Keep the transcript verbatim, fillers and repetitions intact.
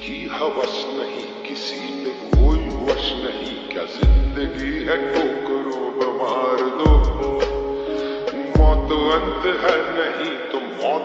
की हवस नहीं, किसी पे कोई वश नहीं। क्या जिंदगी है ठोकरों पे मार दो, मौत अंत है नहीं तो मौत